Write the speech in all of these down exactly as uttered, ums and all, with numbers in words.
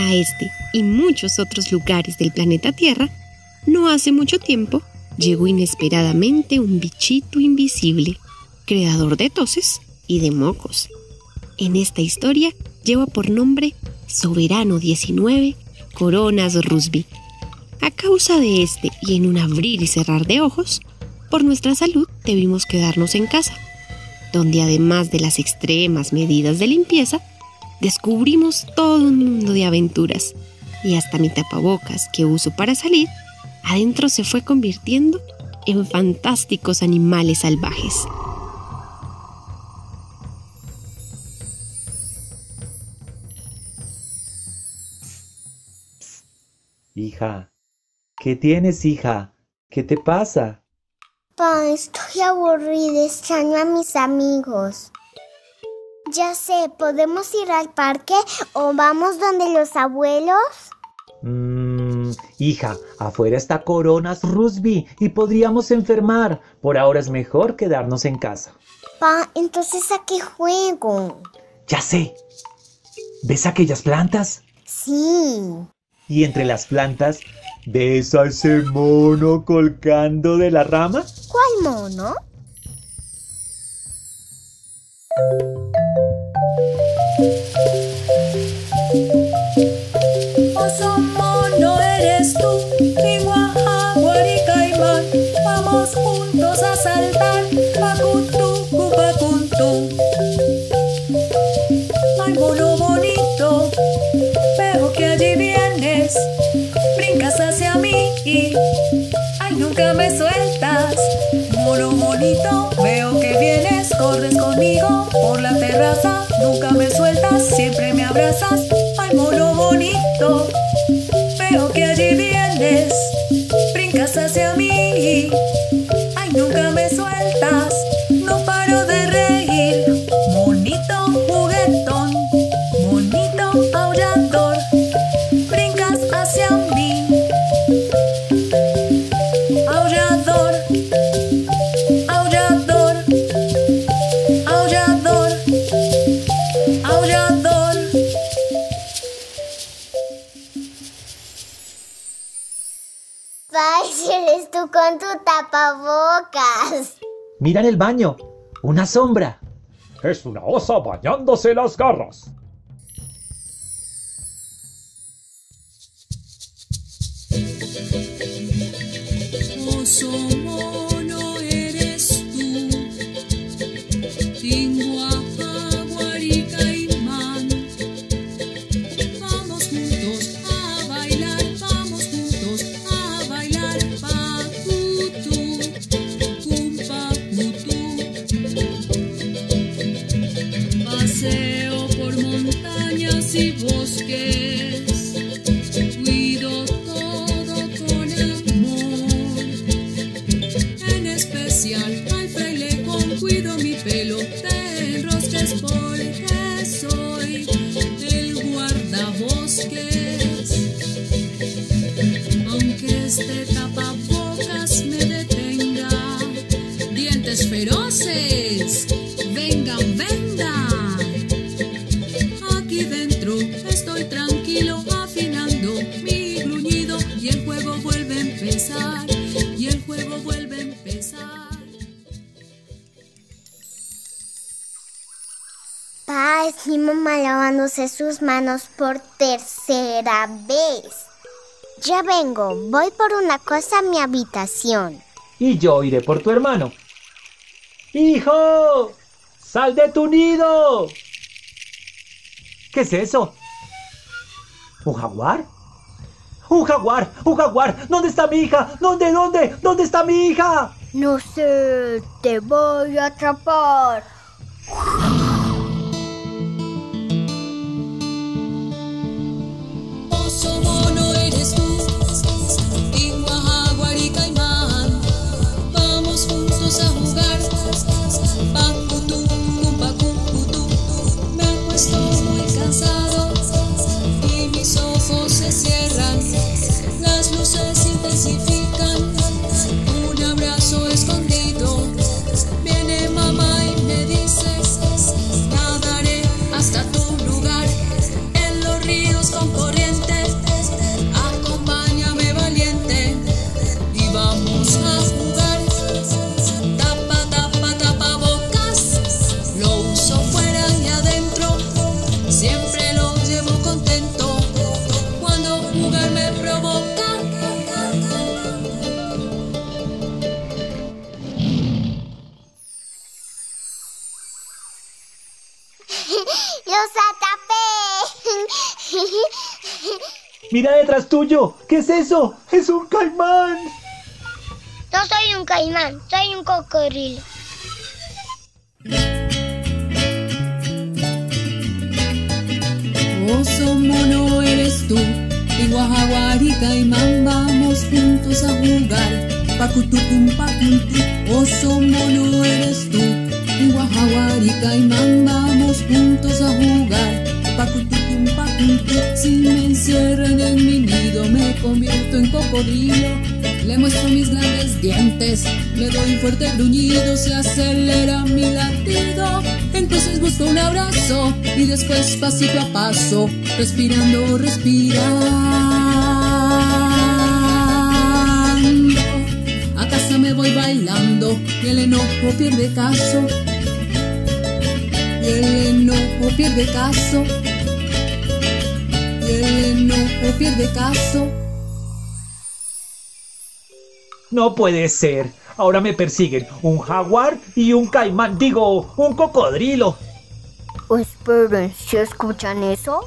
A este y muchos otros lugares del planeta Tierra, no hace mucho tiempo, llegó inesperadamente un bichito invisible, creador de toses y de mocos. En esta historia lleva por nombre Soberano diecinueve Coronas Rusby. A causa de este y en un abrir y cerrar de ojos, por nuestra salud debimos quedarnos en casa, donde además de las extremas medidas de limpieza, descubrimos todo un mundo de aventuras y hasta mi tapabocas que uso para salir, adentro se fue convirtiendo en fantásticos animales salvajes. Hija, ¿qué tienes, hija? ¿Qué te pasa? Pa, estoy aburrida, extraño a mis amigos. Ya sé, ¿podemos ir al parque o vamos donde los abuelos? Mmm, hija, afuera está Coronas Rusby y podríamos enfermar. Por ahora es mejor quedarnos en casa. Pa, entonces ¿a qué juego? Ya sé. ¿Ves aquellas plantas? Sí. Y entre las plantas, ¿ves a ese mono colgando de la rama? ¿Cuál mono? Oso mono eres tú, Iguajá, Guaricaimán, vamos juntos a saltar, Pacutú, Cupacuntum. Ay, mono bonito, veo que allí vienes, brincas hacia mí y ay, nunca me sueltas. Mono bonito, veo que vienes, corres conmigo por la terraza, nunca me sueltas, siempre me abrazas. Ay, mono bonito, veo que allí vienes, brincas hacia mí, ay, nunca me sueltas, no paro de reír. Monito juguetón, monito aullador, brincas hacia mí. Aullador, aullador, aullador, aullador. Pa, si eres tú con tu tapabocas. Mira en el baño, una sombra. Es una osa bañándose las garras. Oso mono eres tú, Tinguajá, Guaricaimán. Vamos juntos a bailar, vamos juntos a bailar, Pacutú, Cumpacutú. Paseo por montañas y bosques, cuido todo con amor, en especial al frailejón cuido mi pelo, te enrosques porque soy el guardabosques. Aunque este tapabocas me detenga, dientes feroces, vengan, vengan. Aquí dentro estoy tranquilo afinando mi gruñido y el juego vuelve a empezar, y el juego vuelve a empezar. Pa, es mi mamá lavándose sus manos por tercera vez. Ya vengo, voy por una cosa a mi habitación. Y yo iré por tu hermano. ¡Hijo! ¡Sal de tu nido! ¿Qué es eso? ¿Un jaguar? ¡Un jaguar! ¡Un jaguar! ¿Dónde está mi hija? ¿Dónde? ¿Dónde? ¿Dónde está mi hija? No sé, te voy a atrapar. Oso mono eres tú, Iguajá, Guaricaimán. Vamos juntos a jugar, Pacutú, Cumpacutú. Me acuesto muy cansado y mis ojos se cierran, las luces se intensifican, un abrazo escondido. Viene mamá y me dice, nadaré hasta tu lugar, en los ríos con corriente. ¡Los atrapé! ¡Mira detrás tuyo! ¿Qué es eso? ¡Es un caimán! No soy un caimán, soy un cocodrilo. Oso mono eres tú, igual jaguar y caimán, vamos juntos a jugar. Pacutucum pacuntu, oso mono eres tú, igual jaguar y caimán, vamos juntos a jugar. Pacutucum pacuntu, si me encierran en mi nido me convierto en cocodrilo. Le muestro mis grandes dientes, le doy un fuerte gruñido, se acelera mi latido. Entonces busco un abrazo y después pasito a paso, respirando, respirando. A casa me voy bailando y el enojo pierde caso. Y el enojo pierde caso. Y el enojo pierde caso. No puede ser. Ahora me persiguen un jaguar y un caimán. Digo, un cocodrilo. Esperen, ¿sí escuchan eso?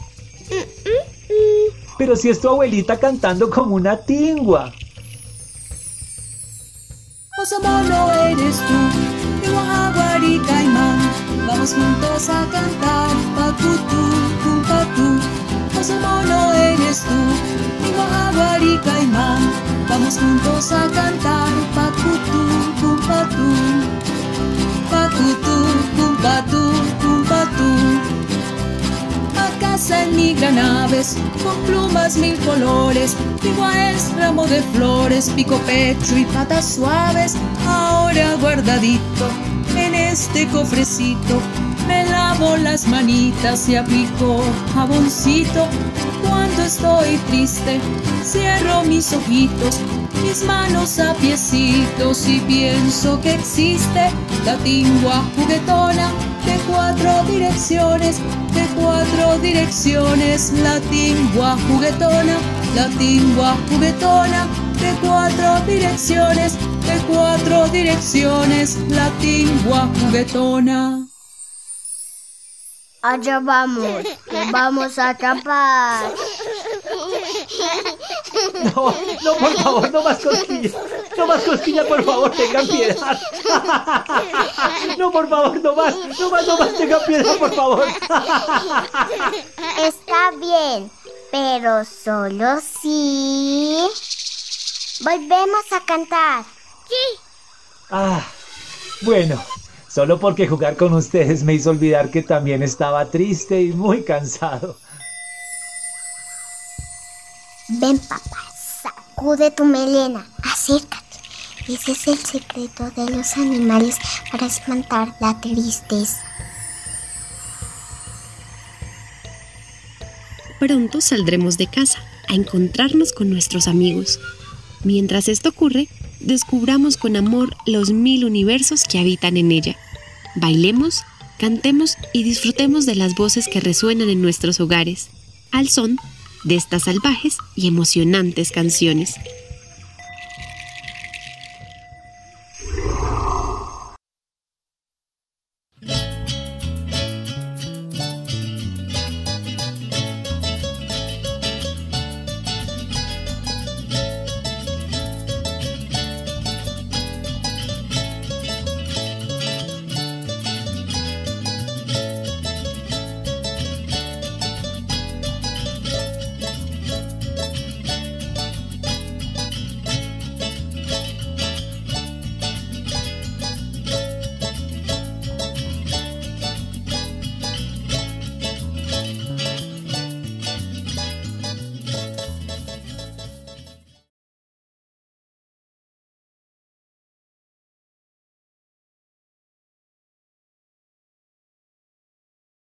Pero si es tu abuelita cantando como una tingua. Oso mono eres tú, igual jaguar y caimán, vamos juntos a cantar, pacutú, pum patú. Oso mono eres tú, igual jaguar y caimán, vamos juntos a cantar, pacutú, pum patú, pacutú, pum patú, pum patú. A casa en mi gran aves, con plumas mil colores, igual es ramo de flores, pico, pecho y patas suaves. Ahora guardadito en este cofrecito, me lavo las manitas y aplico jaboncito. Cuando estoy triste, cierro mis ojitos, mis manos a piecitos y pienso que existe la tingua juguetona de cuatro direcciones, de cuatro direcciones, la tingua juguetona, la tingua juguetona, de cuatro direcciones, de cuatro direcciones, la tingua juguetona. Allá vamos, que vamos a atrapar. No, no, por favor, no más cosquillas. No más cosquillas, por favor, tengan piedad. No, por favor, no más. No más, no más, tengan piedad, por favor. Está bien, pero solo si volvemos a cantar. Sí. Ah, bueno, solo porque jugar con ustedes me hizo olvidar que también estaba triste y muy cansado. Ven, papá, sacude tu melena, acércate. Ese es el secreto de los animales para espantar la tristeza. Pronto saldremos de casa a encontrarnos con nuestros amigos. Mientras esto ocurre, descubramos con amor los mil universos que habitan en ella. Bailemos, cantemos y disfrutemos de las voces que resuenan en nuestros hogares, al son de estas salvajes y emocionantes canciones.